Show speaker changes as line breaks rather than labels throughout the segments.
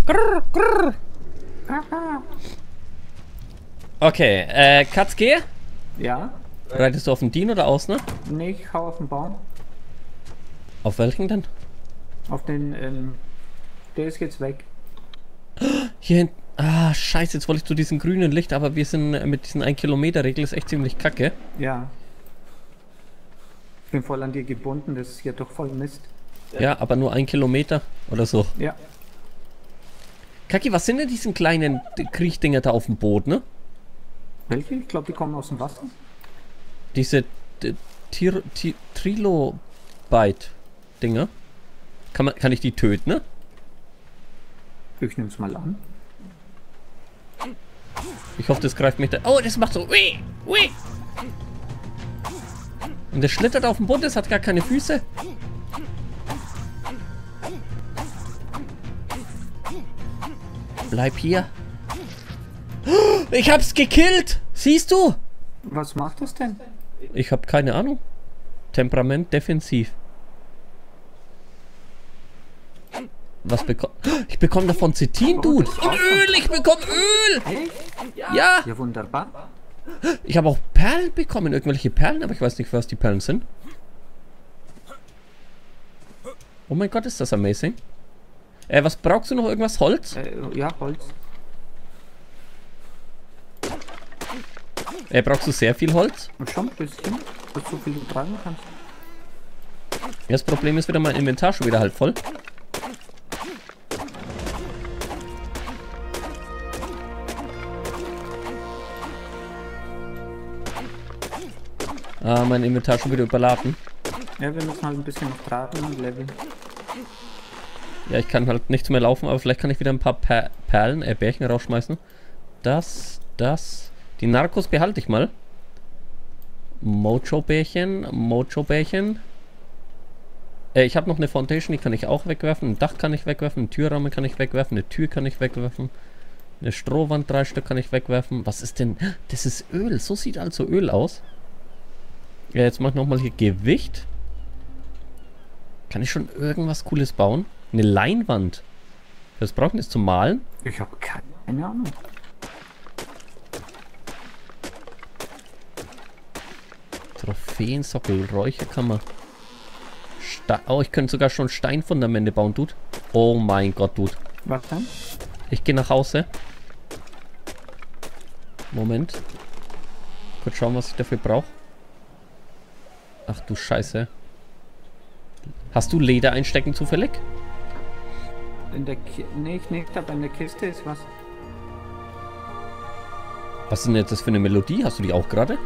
Grrr, grrr. Okay, Katzke?
Ja?
Reitest du auf den Dien oder aus, ne?
Nee, ich hau auf den Baum.
Auf welchen denn?
Auf den, der ist jetzt weg.
Hier hinten. Ah, scheiße, jetzt wollte ich zu diesem grünen Licht, aber wir sind mit diesen 1 Kilometer Regel ist echt ziemlich kacke.
Ja. Ich bin voll an dir gebunden, das ist hier doch voll Mist.
Ja, aber nur 1 Kilometer oder so.
Ja.
Kaki, was sind denn diese kleinen Kriechdinger da auf dem Boot, ne?
Welche? Ich glaube, die kommen aus dem Wasser.
Diese Trilobite-Dinger. Kann ich die töten, ne?
Ich nehm's mal an.
Ich hoffe, das greift mich da. Oh, das macht so. Ui, ui. Und das schlittert auf dem Boot, das hat gar keine Füße. Bleib hier. Ich hab's gekillt. Siehst du?
Was macht das denn?
Ich hab keine Ahnung. Temperament defensiv. Was bekomme ich? Bekomme davon Zitin, Dude. Und Öl, ich bekomme Öl.
Echt?
Ja.
Ja, wunderbar.
Ich habe auch Perlen bekommen, irgendwelche Perlen, aber ich weiß nicht, was die Perlen sind. Oh mein Gott, ist das amazing. Was brauchst du noch? Irgendwas? Holz?
Ja, Holz.
Brauchst du sehr viel Holz?
Und schon ein bisschen, dass du so viel tragen kannst.
Ja, das Problem ist wieder, mein Inventar schon wieder halb voll. Ah, mein Inventar schon wieder überladen.
Ja, wir müssen halt ein bisschen noch tragen und leveln.
Ja, ich kann halt nichts mehr laufen, aber vielleicht kann ich wieder ein paar Perlen, Bärchen rausschmeißen. Das. Die Narcos behalte ich mal. Mojo-Bärchen. Ich habe noch eine Foundation, die kann ich auch wegwerfen. Ein Dach kann ich wegwerfen, einen Türrahmen kann ich wegwerfen, eine Tür kann ich wegwerfen. Eine Strohwand, 3 Stück kann ich wegwerfen. Was ist denn? Das ist Öl. So sieht also Öl aus. Ja, jetzt mach ich nochmal hier Gewicht. Kann ich schon irgendwas Cooles bauen? Eine Leinwand. Was brauchen wir jetzt zum Malen?
Ich habe keine Ahnung.
Trophäensockel, Räucherkammer. Oh, ich könnte sogar schon Steinfundamente bauen, Dude. Oh mein Gott, Dude.
Was denn?
Ich gehe nach Hause. Moment. Kurz schauen, was ich dafür brauche. Ach du Scheiße. Hast du Leder einstecken zufällig?
Nee, ich nicht, aber in der Kiste ist was.
Was ist denn jetzt das für eine Melodie? Hast du die auch gerade?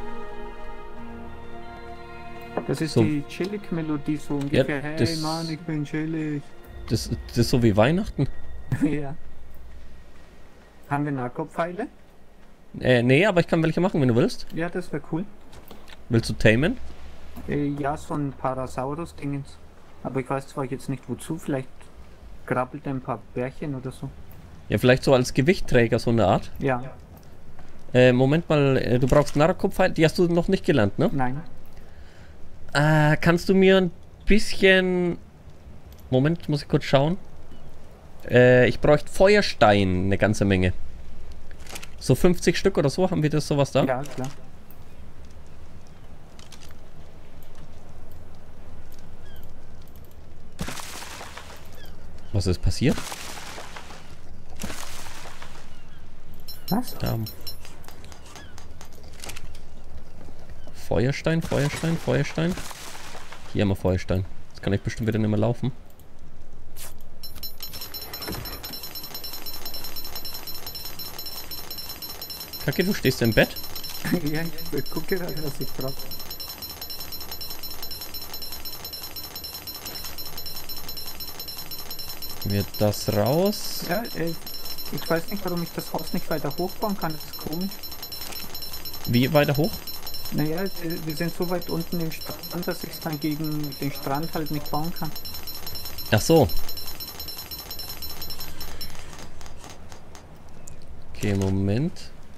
Das ist
so
die Chillig-Melodie so ungefähr.
Ja,
hey Mann, ich bin chillig.
Das ist so wie Weihnachten.
Ja. Haben wir Narkopfeile?
Nee, aber ich kann welche machen, wenn du willst.
Ja, das wäre cool.
Willst du tamen?
Ja, so ein Parasaurus-Dingens. Aber ich weiß zwar jetzt nicht wozu, vielleicht grabbelt ein paar Bärchen oder so.
Ja, vielleicht so als Gewichtträger, so eine Art.
Ja.
Moment mal, du brauchst Narkopfeile, die hast du noch nicht gelernt, ne?
Nein.
Kannst du mir ein bisschen... Moment, muss ich kurz schauen. Ich bräuchte Feuerstein, eine ganze Menge. So 50 Stück oder so, haben wir das sowas da?
Ja, klar.
Was ist passiert?
Was?
Feuerstein. Hier haben wir Feuerstein. Jetzt kann ich bestimmt wieder nicht mehr laufen. Kacke, du stehst im Bett?
Ja, ich gucke gerade, was ich brauche.
Wird das raus?
Ja, ich weiß nicht, warum ich das Haus nicht weiter hochbauen kann. Das ist komisch.
Wie weiter hoch?
Naja, wir sind so weit unten im Strand, dass ich es dann gegen den Strand halt nicht bauen kann.
Ach so. Okay, Moment.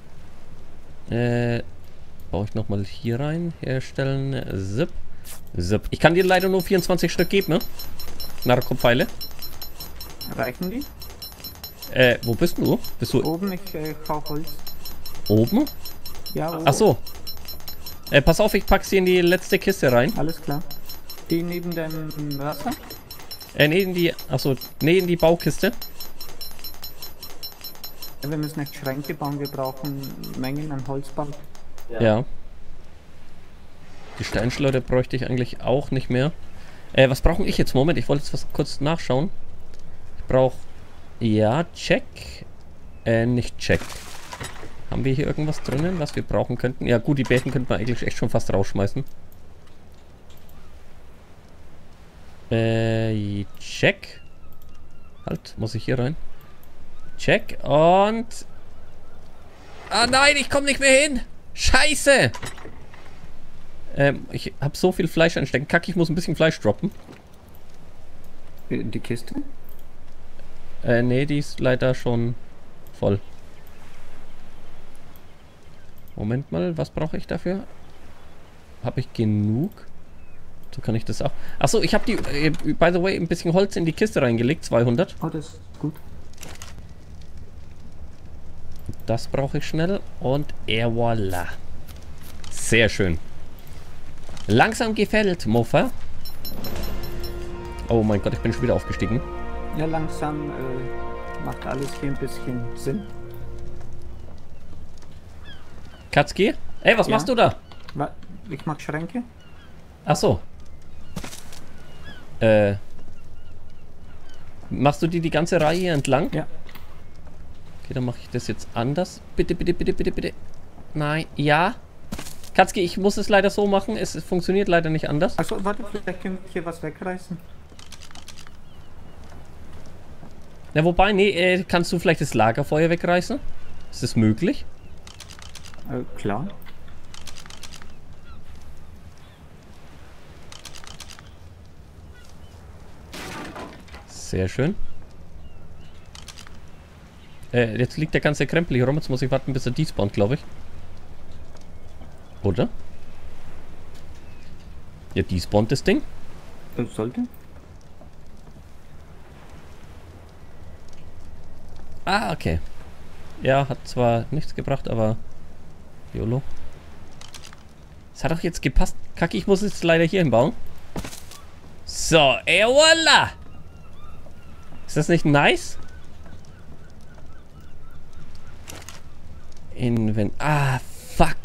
Baue ich nochmal hier rein. Herstellen. Zip. Ich kann dir leider nur 24 Stück geben, ne? Narkopfeile.
Reichen die?
Wo bist du? Bist du
Oben, ich hau Holz.
oben?
Ja, oben.
Ach so. Pass auf, ich pack sie in die letzte Kiste rein.
Alles klar. Die neben dem Wasser?
Nee, in die, achso, nee, in die Baukiste.
Ja, wir müssen echt Schränke bauen, wir brauchen Mengen an Holz bauen.
Ja. Die Steinschleuder bräuchte ich eigentlich auch nicht mehr. Was brauche ich jetzt? Moment, ich wollte jetzt was kurz nachschauen. Ich brauche... Ja, check. Nicht check. Haben wir hier irgendwas drinnen, was wir brauchen könnten? Ja gut, die Bächen könnten wir eigentlich echt schon fast rausschmeißen. Check. Halt, muss ich hier rein? Check und... Ah nein, ich komme nicht mehr hin! Scheiße! Ich habe so viel Fleisch anstecken. Kack, ich muss ein bisschen Fleisch droppen.
Die Kiste?
Nee, die ist leider schon voll. Moment mal, was brauche ich dafür? Habe ich genug? So kann ich das auch... Achso, ich habe die, by the way, ein bisschen Holz in die Kiste reingelegt, 200.
Oh, das ist gut.
Das brauche ich schnell und voilà. Sehr schön. Langsam gefällt, Moffa. Oh mein Gott, ich bin schon wieder aufgestiegen.
Ja, langsam macht alles hier ein bisschen Sinn.
Katzki? Ey, was
Ja?
machst du da?
Ich mach Schränke.
Ach so. Machst du die ganze Reihe hier entlang?
Ja.
Okay, dann mache ich das jetzt anders. Bitte, bitte, bitte, bitte, bitte. Nein, ja. Katzki, ich muss es leider so machen. Es funktioniert leider nicht anders.
Also warte, vielleicht können wir hier was wegreißen.
Na, wobei, nee, kannst du vielleicht das Lagerfeuer wegreißen? Ist das möglich?
Klar.
Sehr schön. Jetzt liegt der ganze Krempel hier rum. Jetzt muss ich warten, bis er despawnt, glaube ich. Oder? Ja, despawnt das Ding.
Sollte.
Ah, okay. Ja, hat zwar nichts gebracht, aber... YOLO. Das hat doch jetzt gepasst. Kacke, ich muss jetzt leider hier hinbauen. So, voila! Ist das nicht nice? Ah, fuck.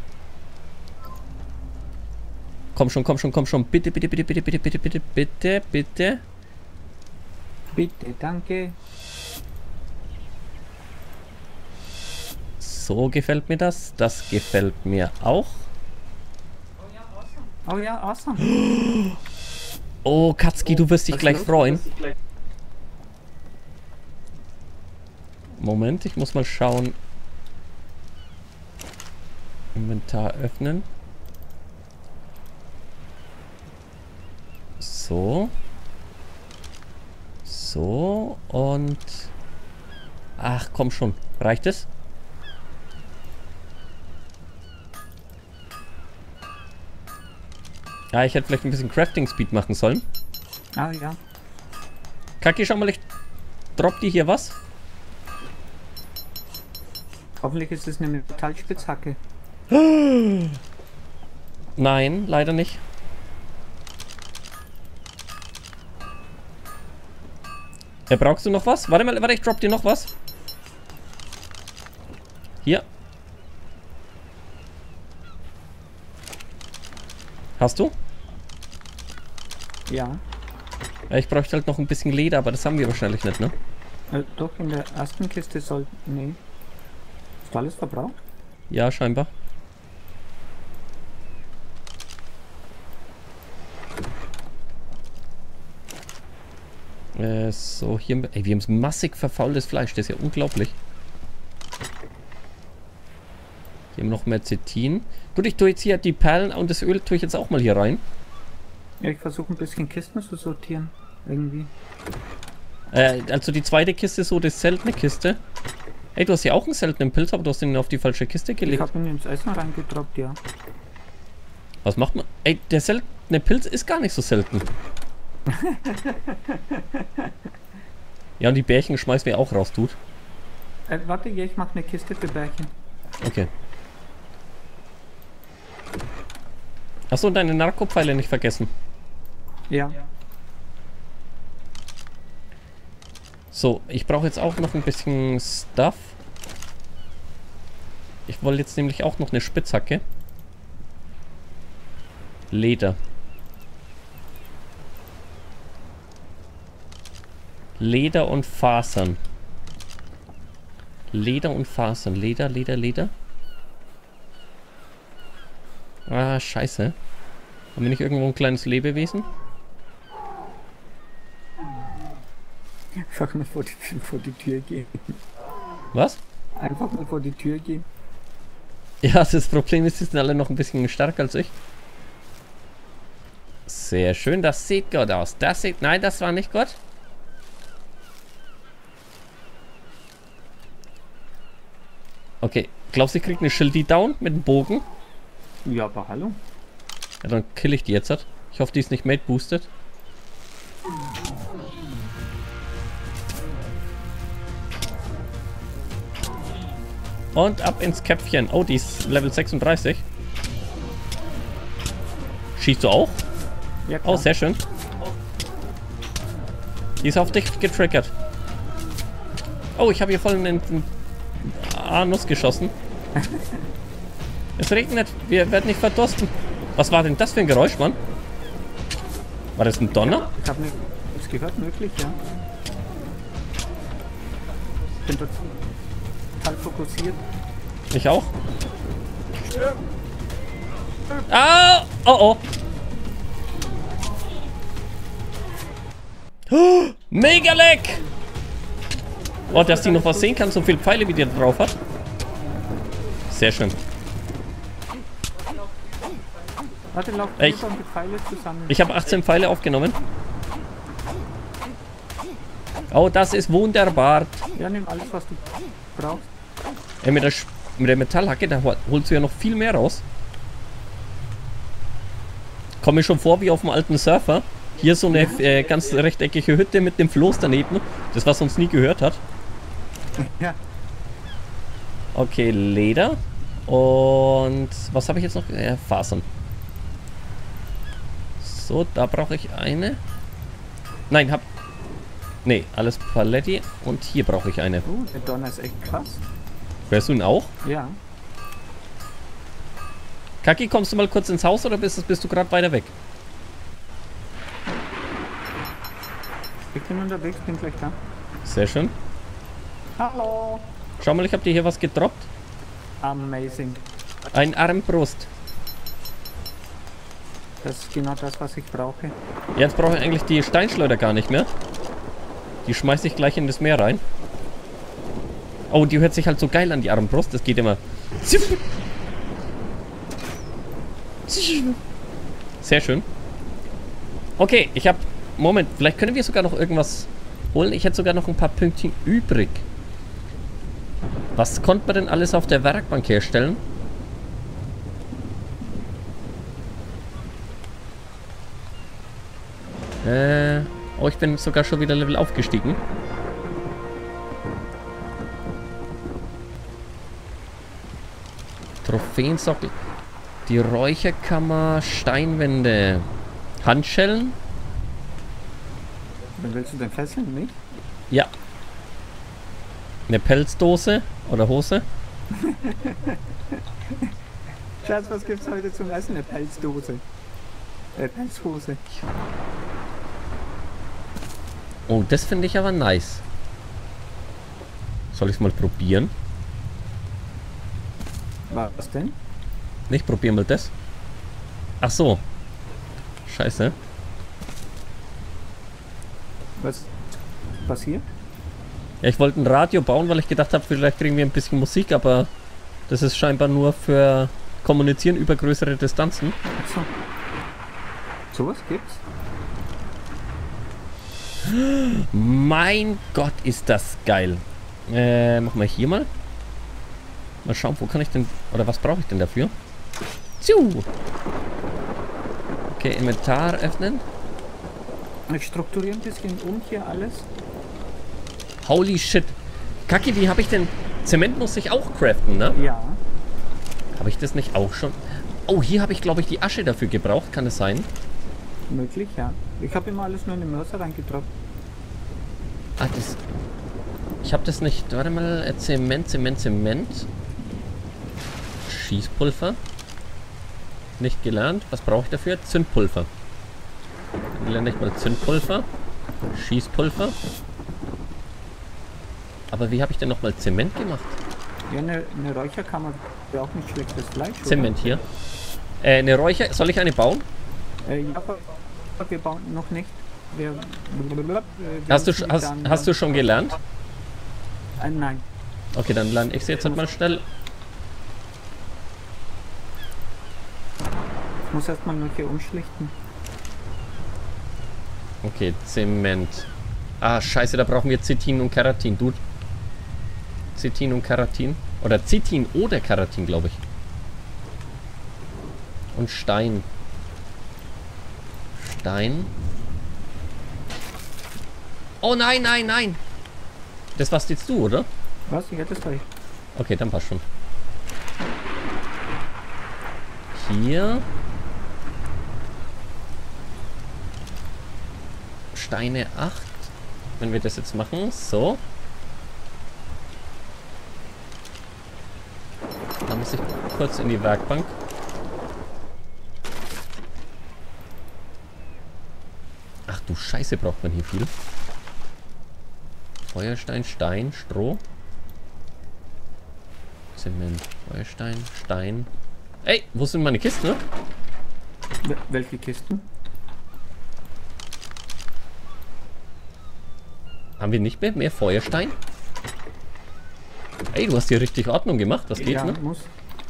Komm schon, komm schon, komm schon. Bitte, bitte, bitte, bitte, bitte, bitte, bitte, bitte, bitte.
Bitte, danke.
So gefällt mir das. Das gefällt mir auch.
Oh ja, awesome.
Oh, Katzki, du wirst dich gleich freuen. Moment, ich muss mal schauen. Inventar öffnen. So. So und... Ach, komm schon. Reicht es? Ja, ich hätte vielleicht ein bisschen Crafting Speed machen sollen.
Ah ja.
Kaki, schau mal, ich drop dir hier was.
Hoffentlich ist es eine Metallspitzhacke.
Nein, leider nicht. Brauchst du noch was? Warte mal, warte, ich drop dir noch was. Hier. Hast du?
Ja.
Ja, ich bräuchte halt noch ein bisschen Leder, aber das haben wir wahrscheinlich nicht, ne?
Doch, in der ersten Kiste soll... Nee. Ist alles verbraucht?
Ja, scheinbar. So, hier... Ey, wir haben massig verfaultes Fleisch. Das ist ja unglaublich. Hier haben wir noch mehr Zetin. Gut, ich tue jetzt hier die Perlen und das Öl tue ich jetzt auch mal hier rein.
Ja, ich versuche ein bisschen Kisten zu sortieren. Irgendwie.
Also die zweite Kiste ist so die seltene Kiste. Ey, du hast ja auch einen seltenen Pilz, aber du hast ihn auf die falsche Kiste
Ich
gelegt.
habe ihn ins Essen reingedroppt, ja.
Was macht man? Ey, der seltene Pilz ist gar nicht so selten. Ja, und die Bärchen schmeißen wir auch raus, tut.
Warte, ja, ich mache eine Kiste für Bärchen.
Okay. Achso, und deine Narkopfeile nicht vergessen.
Ja.
So, ich brauche jetzt auch noch ein bisschen Stuff. Ich wollte jetzt nämlich auch noch eine Spitzhacke. Leder. Leder und Fasern. Leder und Fasern. Leder, Leder, Leder. Ah, scheiße. Haben wir nicht irgendwo ein kleines Lebewesen?
Einfach mal vor die Tür gehen.
Was?
Einfach mal vor die Tür gehen.
Ja, das Problem ist, die sind alle noch ein bisschen stärker als ich. Sehr schön, das sieht gut aus. Das sieht... Nein, das war nicht gut. Okay, glaubst du, ich krieg eine Schildi down mit dem Bogen?
Ja, aber hallo.
Ja, dann kill ich die jetzt. Ich hoffe, die ist nicht mate boosted. Und ab ins Köpfchen. Oh, die ist Level 36. Schießt du auch?
Ja, klar.
Oh, sehr schön. Die ist auf dich getriggert. Oh, ich habe hier voll in den Anus geschossen. Es regnet. Wir werden nicht verdursten. Was war denn das für ein Geräusch, Mann? War das ein Donner?
Ich habe es gehört, möglich, ja. Ich bin total fokussiert.
Ich auch. Ah! Oh, oh. Mega Leck! Oh, dass die noch was sehen kann, so viele Pfeile, wie die da drauf hat. Sehr schön.
Warte, lauf
Ich-
lieber mit Pfeile zusammen.
Ich habe 18 Pfeile aufgenommen. Oh, das ist wunderbar.
Ja, nimm alles, was du brauchst.
Ey, mit der Metallhacke, da holst du ja noch viel mehr raus. Komme mir schon vor wie auf dem alten Surfer. Hier so eine ganz rechteckige Hütte mit dem Floß daneben. Das, was uns nie gehört hat.
Ja.
Okay, Leder. Und was habe ich jetzt noch? Fasern. So, da brauche ich eine. Nein, Nee, alles Paletti. Und hier brauche ich eine.
Der Donner ist echt krass.
Hörst du ihn auch?
Ja.
Kaki, kommst du mal kurz ins Haus oder bist du gerade weiter weg?
Ich bin unterwegs, bin gleich da.
Sehr schön.
Hallo.
Schau mal, ich habe dir hier was gedroppt.
Amazing.
Ein Armbrust.
Das ist genau das, was ich brauche.
Jetzt brauche ich eigentlich die Steinschleuder gar nicht mehr. Die schmeiße ich gleich in das Meer rein. Oh, die hört sich halt so geil an, die Armbrust. Das geht immer. Sehr schön. Okay, ich habe... Moment, vielleicht können wir sogar noch irgendwas holen. Ich hätte sogar noch ein paar Pünktchen übrig. Was konnte man denn alles auf der Werkbank herstellen? Oh, ich bin sogar schon wieder Level aufgestiegen. Trophäensockel. Die Räucherkammer, Steinwände. Handschellen?
Dann willst du den fesseln, nicht?
Ja. Eine Pelzdose oder Hose?
Schatz, was gibt's heute zum Essen? Eine Pelzdose. Pelzhose.
Oh, das finde ich aber nice. Soll ich es mal probieren?
Was denn?
Nicht, probieren wir das. Ach so. Scheiße.
Was passiert?
Ja, ich wollte ein Radio bauen, weil ich gedacht habe, vielleicht kriegen wir ein bisschen Musik, aber das ist scheinbar nur für Kommunizieren über größere Distanzen.
Achso. Sowas gibt's?
Mein Gott, ist das geil. Machen wir hier mal. Mal schauen, wo kann ich denn... Oder was brauche ich denn dafür? Ziu! Okay, Inventar öffnen.
Ich strukturiere ein bisschen um hier alles.
Holy shit. Kacke, wie habe ich denn... Zement muss ich auch craften, ne?
Ja.
Habe ich das nicht auch schon? Oh, hier habe ich, glaube ich, die Asche dafür gebraucht. Kann es sein?
Möglich, ja. Ich habe immer alles nur in den Mörser reingetragen.
Ah, das... Ich habe das nicht... Warte mal. Zement. Schießpulver. Nicht gelernt. Was brauche ich dafür? Zündpulver. Dann lerne ich mal Zündpulver. Schießpulver. Aber wie habe ich denn nochmal Zement gemacht?
Ja, eine Räucherkammer wäre auch nicht schlechtes Fleisch.
Zement hier. Eine Räucher... Soll ich eine bauen?
Ja, aber wir bauen noch nicht. Wir
Hast du schon gelernt?
Nein.
Okay, dann lerne ich es jetzt halt mal schnell.
Ich muss erstmal nur hier umschlichten.
Okay, Zement. Ah, scheiße, da brauchen wir Chitin und Keratin, Dude. Chitin und Keratin. Oder Chitin oder Keratin, glaube ich. Und Stein. Stein. Oh nein, nein, nein. Das warst jetzt du, oder?
Was? Ich hätte es gleich.
Okay, dann passt schon. Hier. Steine 8. Wenn wir das jetzt machen. So. Da muss ich kurz in die Werkbank. Ach du Scheiße, braucht man hier viel. Feuerstein, Stein, Stroh. Zement, Feuerstein, Stein. Ey, wo sind meine Kisten, ne?
Welche Kisten?
Haben wir nicht mehr Feuerstein? Ey, du hast hier richtig Ordnung gemacht. Was geht,
ja,
ne?
muss.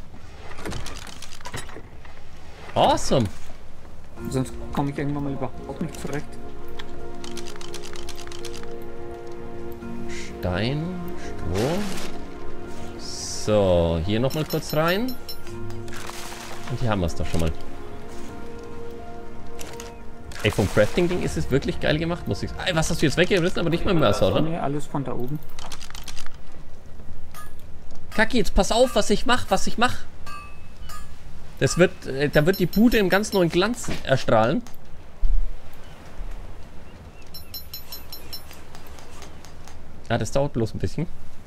Awesome.
Sonst komme ich irgendwann mal überhaupt nicht zurecht.
Stein, Stroh. So, hier nochmal kurz rein. Und hier haben wir es doch schon mal. Ey, vom Crafting-Ding ist es wirklich geil gemacht, muss ich sagen. Ey, was hast du jetzt weggerissen? Aber nicht mal im Mörser, oder?
Nee, alles von da oben.
Kacki, jetzt pass auf, was ich mach. Das wird, da wird die Bude im ganz neuen Glanz erstrahlen. Ja, das dauert bloß ein bisschen.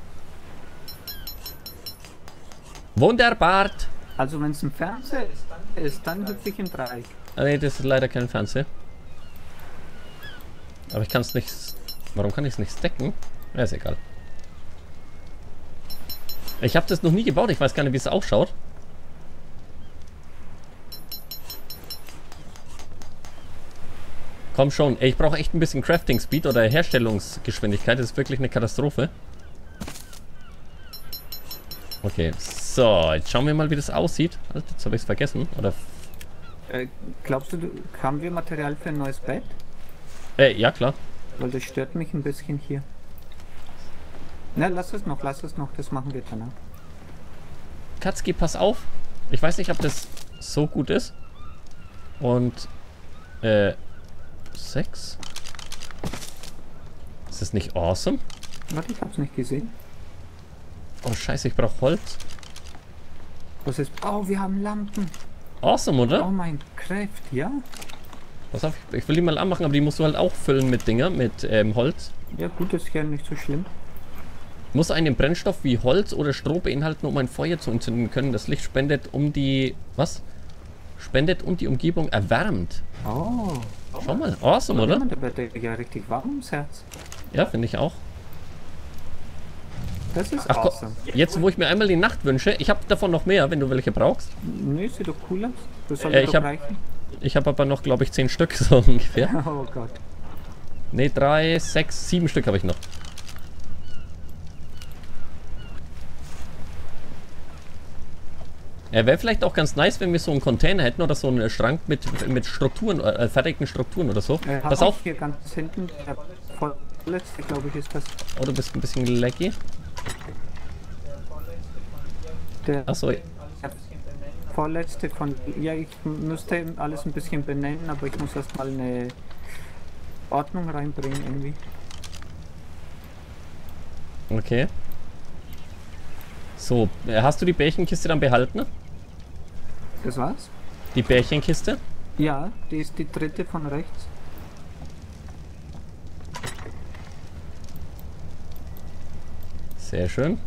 Wunderbar.
Also wenn es ein Fernseher ist, dann hüpfe ich in Dreieck.
Ah, nee, das ist leider kein Fernseher. Aber ich kann es nicht... Warum kann ich es nicht stacken? Ja, ist egal. Ich habe das noch nie gebaut. Ich weiß gar nicht, wie es ausschaut. Komm schon. Ey, ich brauche echt ein bisschen Crafting Speed oder Herstellungsgeschwindigkeit. Das ist wirklich eine Katastrophe. Okay, so. Jetzt schauen wir mal, wie das aussieht. Also, jetzt habe ich es vergessen. Oder...
Glaubst du, haben wir Material für ein neues Bett?
Ja, klar.
Weil das stört mich ein bisschen hier. Na, lass es noch, das machen wir danach.
Katzki, pass auf. Ich weiß nicht, ob das so gut ist. Und, 6. Ist das nicht awesome?
Warte, ich hab's nicht gesehen.
Oh, scheiße, ich brauche Holz.
Was ist... Oh, wir haben Lampen.
Awesome, oder?
Oh mein Craft, ja?
Pass auf, ich will die mal anmachen, aber die musst du halt auch füllen mit Dinger, mit Holz.
Ja gut, das ist ja nicht so schlimm.
Muss einen Brennstoff wie Holz oder Stroh beinhalten, um ein Feuer zu entzünden können. Das Licht spendet um die... Was? Spendet und die Umgebung erwärmt.
Oh.
Schau mal, awesome, oder?
Da wird ja richtig warm ums Herz.
Ja, finde ich auch.
Das ist
Ach,
awesome.
Jetzt, wo ich mir einmal die Nacht wünsche, ich habe davon noch mehr, wenn du welche brauchst.
Nee, sieht doch cool aus. Das soll
Ich
doch reichen.
Ich habe aber noch, glaube ich, 10 Stück, so ungefähr.
Oh Gott.
Ne, 3, 6, 7 Stück habe ich noch. Wäre vielleicht auch ganz nice, wenn wir so einen Container hätten oder so einen Schrank mit Strukturen, fertigen Strukturen oder so. Pass auf.
Hier ganz hinten, der vorletzte, glaube ich, ist das.
Oh, du bist ein bisschen laggy.
Der
Achso.
vorletzte von... Ja, ich müsste alles ein bisschen benennen, aber ich muss erstmal eine Ordnung reinbringen irgendwie.
Okay. So, hast du die Bärchenkiste dann behalten?
Das war's?
Die Bärchenkiste?
Ja, die ist die dritte von rechts.
Sehr schön.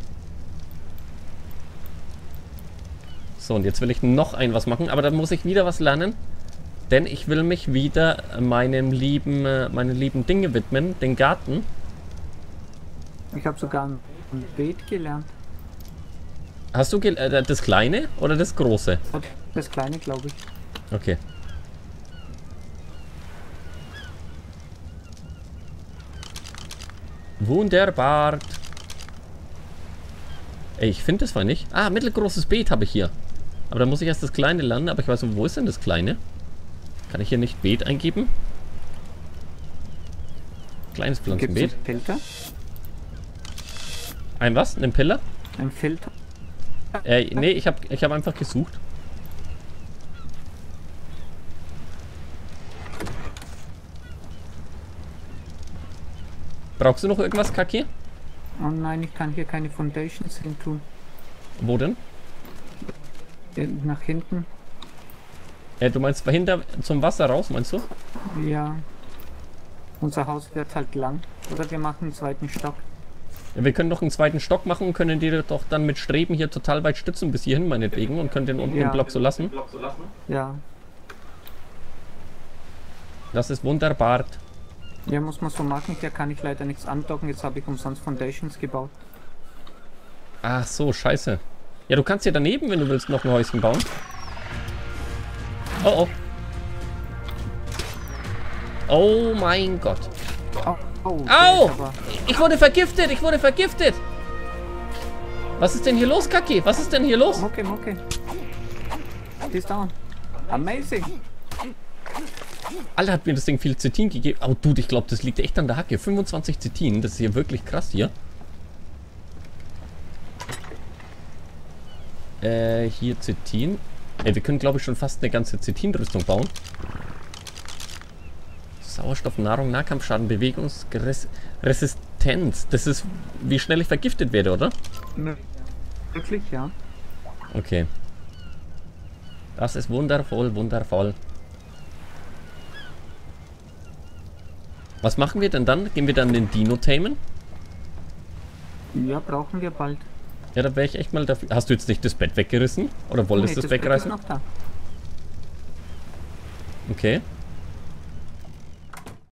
So, und jetzt will ich noch was machen, aber da muss ich wieder was lernen. Denn ich will mich wieder meinen lieben Dinge widmen, den Garten.
Ich habe sogar ein Beet gelernt.
Hast du das kleine oder das große?
Das kleine, glaube ich.
Okay. Wunderbar. Ey, ich finde das zwar nicht. Ah, mittelgroßes Beet habe ich hier. Aber da muss ich erst das kleine lernen. Aber ich weiß nicht, wo ist denn das kleine? Kann ich hier nicht Beet eingeben? Kleines Pflanzenbeet.
Gibt's einen Filter?
Ein was? Ein Pillar?
Ein Filter?
Nee, ich hab einfach gesucht. Brauchst du noch irgendwas, Kaki?
Oh nein, ich kann hier keine Foundations hin tun.
Wo denn?
Nach hinten.
Du meinst dahinter zum Wasser raus, meinst du?
Ja. Unser Haus wird halt lang. Oder wir machen einen zweiten Stock.
Ja, wir können doch einen zweiten Stock machen und können die doch dann mit Streben hier total weit stützen bis hierhin meinetwegen und können den unten im Block so lassen.
Ja.
Das ist wunderbar.
Ja, muss man so machen. Hier kann ich leider nichts andocken. Jetzt habe ich umsonst Foundations gebaut.
Ach so, scheiße. Ja, du kannst hier daneben, wenn du willst, noch ein Häuschen bauen. Oh, oh. Oh mein Gott.
Oh, oh,
Au! Ich wurde vergiftet, ich wurde vergiftet. Was ist denn hier los, Kaki? Was ist denn hier los?
Okay, okay. Die ist down. Amazing.
Alter, hat mir das Ding viel Zitin gegeben. Oh, Dude, ich glaube, das liegt echt an der Hacke. 25 Zitin, das ist hier wirklich krass hier. Hier Zitin. Wir können, glaube ich, schon fast eine ganze Zitin-Rüstung bauen. Sauerstoff, Nahrung, Nahkampfschaden, Bewegungsresistenz. Das ist, wie schnell ich vergiftet werde, oder?
Wirklich, ja.
Okay. Das ist wundervoll, wundervoll. Was machen wir denn dann? Gehen wir dann den Dino tamen?
Ja, brauchen wir bald.
Ja, da wäre ich echt mal dafür. Hast du jetzt nicht das Bett weggerissen? Oder wolltest du das
Bett ist
wegreißen?
noch da.
Okay.